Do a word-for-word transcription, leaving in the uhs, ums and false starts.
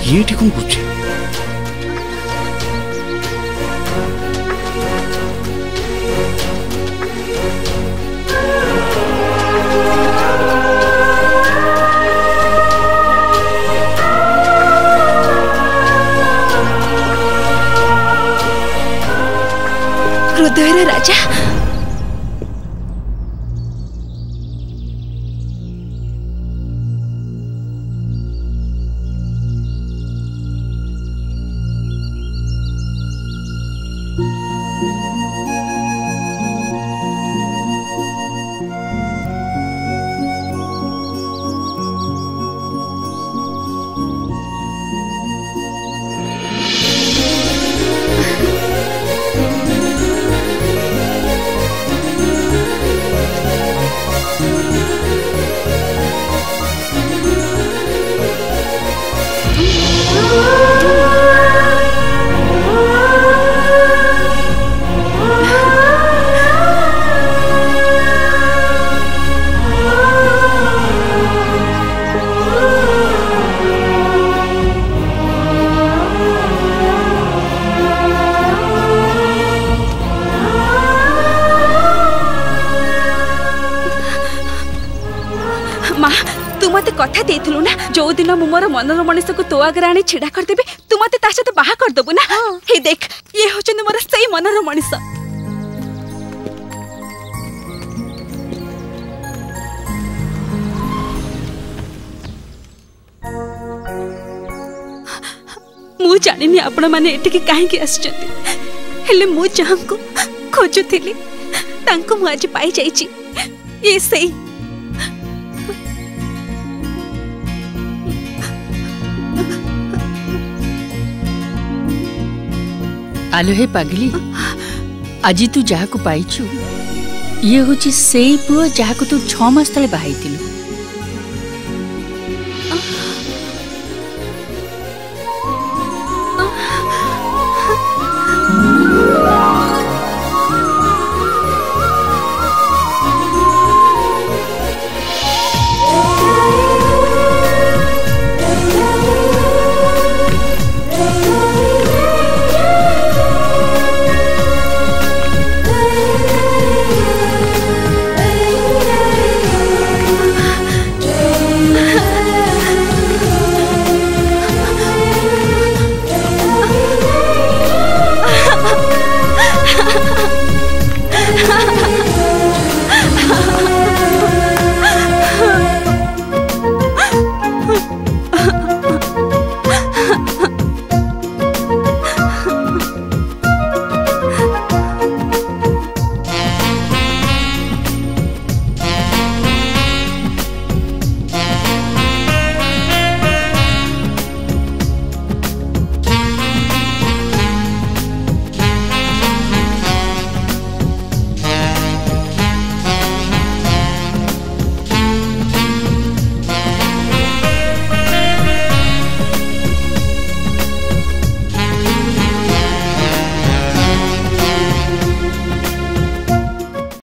ये ठीक कौन पूछे हृदय राजा कथा देथिलु ना जो दिन मु मोर मनर मनीष को तो आगे आनी छिड़ा कर देबे तू मते ता सहित बाहा कर देबु ना। हे देख ये होचन मोर सही मनर मनीष। मु जानिनी आपण माने एटिके काहे के आछथि हेले मु जहां को खोजुथिली तांको मु आज पाई जाईची। ये सही आलो हे पागली आज तू जहा को पाइछु ये होची सेई पुओ जहा को तू छ मास तले बाहाइतिलु।